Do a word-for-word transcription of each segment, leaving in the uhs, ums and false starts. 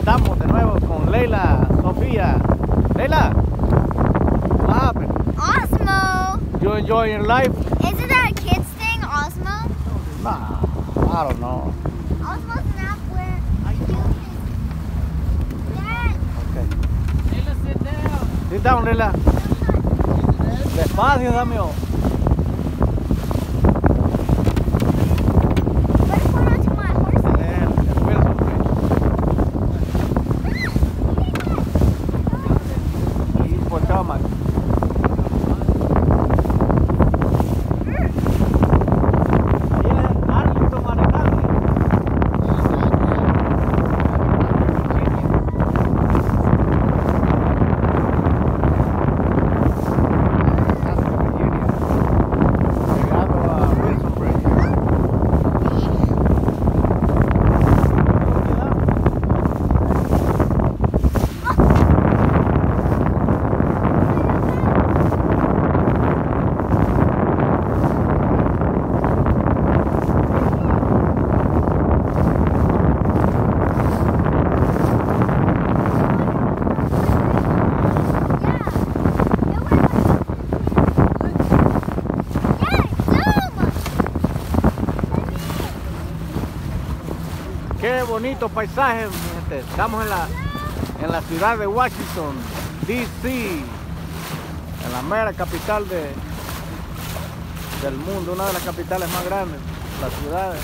estamos de nuevo con Leila, Sofía. Leila, what happened? Osmo! You enjoying your life? Isn't that a kid's thing, Osmo? Nah, I don't know. Osmo's an app where you can... Dad! Okay. Leila, sit down. Sit down, Leila. Despacio, Damio. What if we're onto my horse? Eh, el Wilson Bridge. Y Potomac. Ahí es Arlington, Arenales. Llegando a Wilson Bridge. Qué bonito paisaje, mi gente. Estamos en la, en la ciudad de Washington, D C, en la mera capital de, del mundo, una de las capitales más grandes, las ciudades.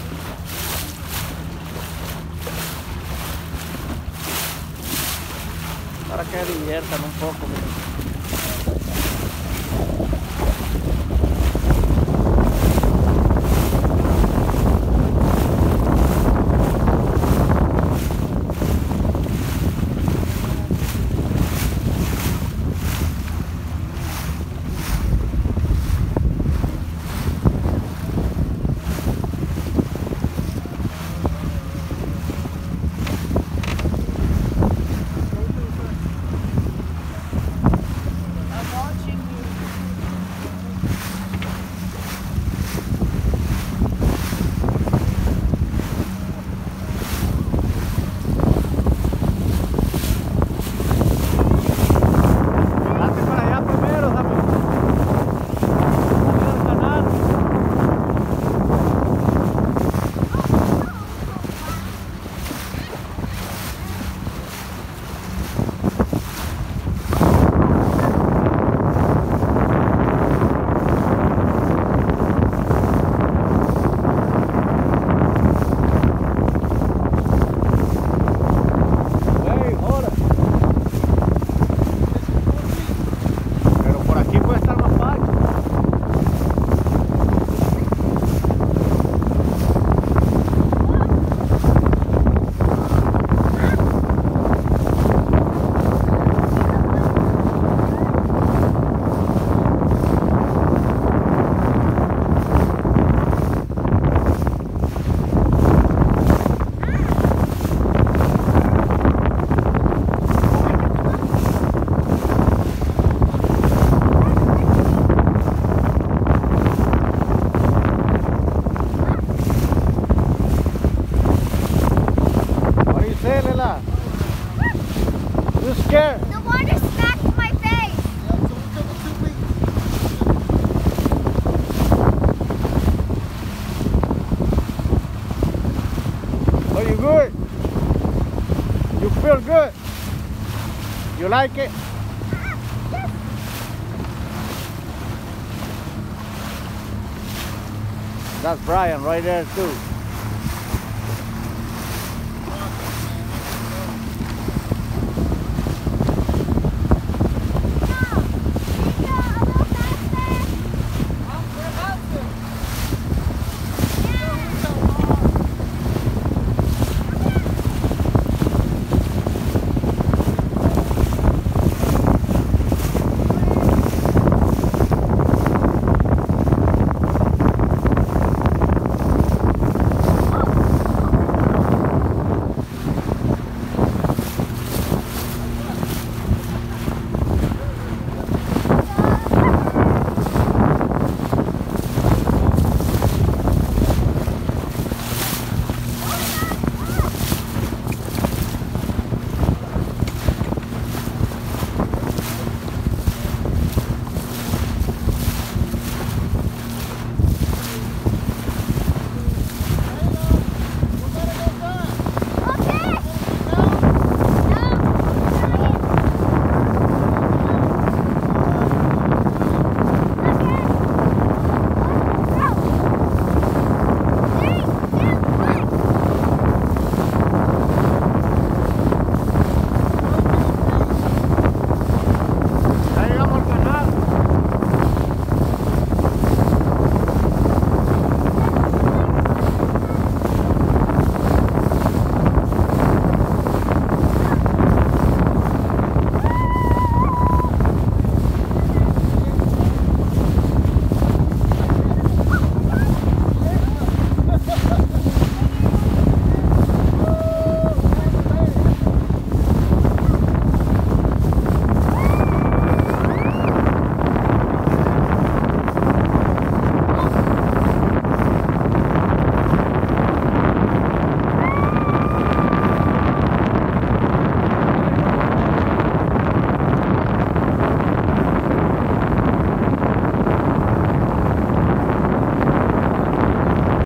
Para que diviertan un poco, miren. Date para allá primero, dame. Dame al canal. Hey, joder. Pero por aquí puede estar más fácil. What do you say, Leila? You scared? The water smacked my face! Are you good? You feel good? You like it? That's Brian right there too.